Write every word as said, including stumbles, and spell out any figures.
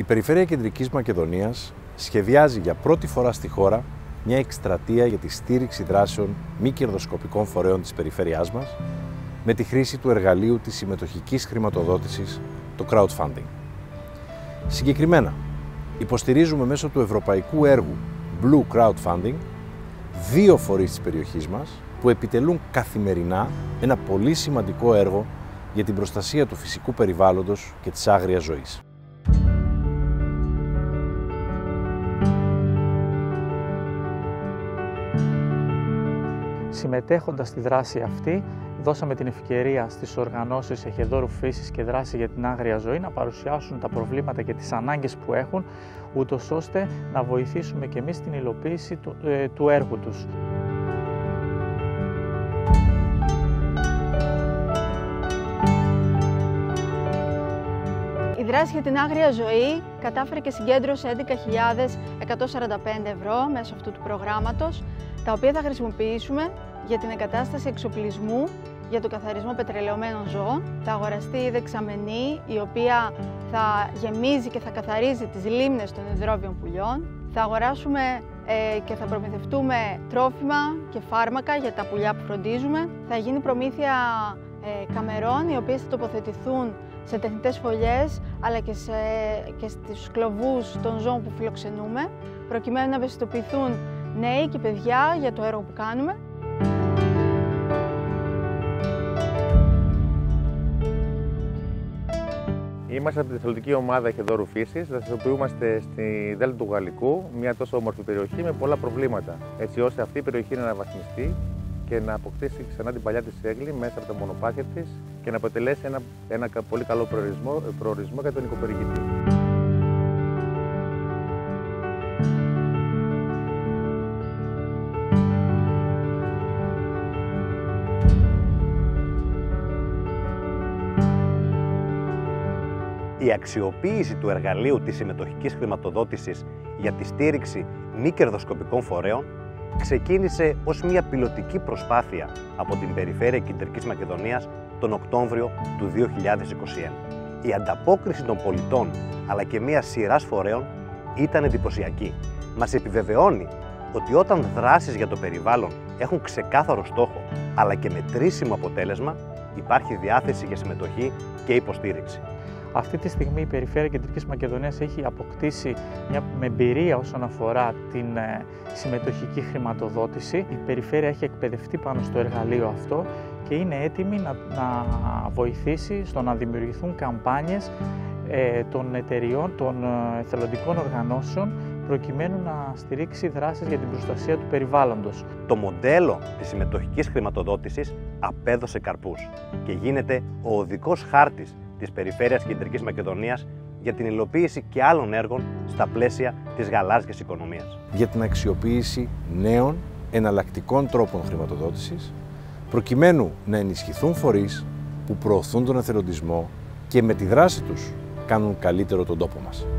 Περιφέρεια Κεντρικής Μακεδονίας σχεδιάζει για πρώτη φορά στη χώρα μια εκστρατεία για τη στήριξη δράσεων μη κερδοσκοπικών φορέων της περιφέρειάς μας με τη χρήση του εργαλείου της συμμετοχικής χρηματοδότησης, το crowdfunding. Συγκεκριμένα, υποστηρίζουμε μέσω του ευρωπαϊκού έργου Blue Crowdfunding δύο φορείς της περιοχής μας που επιτελούν καθημερινά ένα πολύ σημαντικό έργο για την προστασία του φυσικού περιβάλλοντος και της άγριας ζωής. Συμμετέχοντας στη δράση αυτή, δώσαμε την ευκαιρία στις οργανώσεις εχεδόρου φύσης και δράση για την άγρια ζωή να παρουσιάσουν τα προβλήματα και τις ανάγκες που έχουν, ούτως ώστε να βοηθήσουμε και εμείς την υλοποίηση του, ε, του έργου τους. Η δράση για την άγρια ζωή κατάφερε και συγκέντρωσε έντεκα χιλιάδες εκατόν σαράντα πέντε ευρώ μέσω αυτού του προγράμματος, τα οποία θα χρησιμοποιήσουμε για την εγκατάσταση εξοπλισμού για τον καθαρισμό πετρελαιωμένων ζώων. Θα αγοραστεί η δεξαμενή, η οποία θα γεμίζει και θα καθαρίζει τις λίμνες των υδρόβιων πουλιών. Θα αγοράσουμε ε, και θα προμηθευτούμε τρόφιμα και φάρμακα για τα πουλιά που φροντίζουμε. Θα γίνει προμήθεια ε, καμερών, οι οποίες θα τοποθετηθούν σε τεχνητές φωλιές, αλλά και, σε, και στους κλωβούς των ζώων που φιλοξενούμε, προκειμένου να ευαισθητοποιηθούν νέοι και παιδιά για το έργο που κάνουμε. Είμαστε από τη εθελοντική ομάδα εχεδόρου φύσης. Δραστηριοποιούμαστε στη Δέλτα του Γαλλικού, μια τόσο όμορφη περιοχή με πολλά προβλήματα, έτσι ώστε αυτή η περιοχή να αναβαθμιστεί και να αποκτήσει ξανά την παλιά της έγκλη μέσα από τα μονοπάτια της και να αποτελέσει ένα, ένα πολύ καλό προορισμό, προορισμό για τον οικοπεριηγητή. Η αξιοποίηση του εργαλείου της συμμετοχικής χρηματοδότησης για τη στήριξη μη κερδοσκοπικών φορέων ξεκίνησε ως μια πιλωτική προσπάθεια από την Περιφέρεια Κεντρικής Μακεδονίας τον Οκτώβριο του δύο χιλιάδες είκοσι ένα. Η ανταπόκριση των πολιτών αλλά και μια σειράς φορέων ήταν εντυπωσιακή. Μας επιβεβαιώνει ότι όταν δράσεις για το περιβάλλον έχουν ξεκάθαρο στόχο αλλά και μετρήσιμο αποτέλεσμα, υπάρχει διάθεση για συμμετοχή και υποστήριξη. Αυτή τη στιγμή η Περιφέρεια Κεντρικής Μακεδονίας έχει αποκτήσει μια εμπειρία όσον αφορά την ε, συμμετοχική χρηματοδότηση. Η Περιφέρεια έχει εκπαιδευτεί πάνω στο εργαλείο αυτό και είναι έτοιμη να, να βοηθήσει στο να δημιουργηθούν καμπάνιες ε, των εταιριών, των εθελοντικών οργανώσεων, προκειμένου να στηρίξει δράσεις για την προστασία του περιβάλλοντος. Το μοντέλο της συμμετοχικής χρηματοδότησης απέδωσε καρπούς και γίνεται ο οδικός χάρτης της Περιφέρειας Κεντρικής Μακεδονίας για την υλοποίηση και άλλων έργων στα πλαίσια της γαλάζιας οικονομίας. Για την αξιοποίηση νέων εναλλακτικών τρόπων χρηματοδότησης, προκειμένου να ενισχυθούν φορείς που προωθούν τον εθελοντισμό και με τη δράση τους κάνουν καλύτερο τον τόπο μας.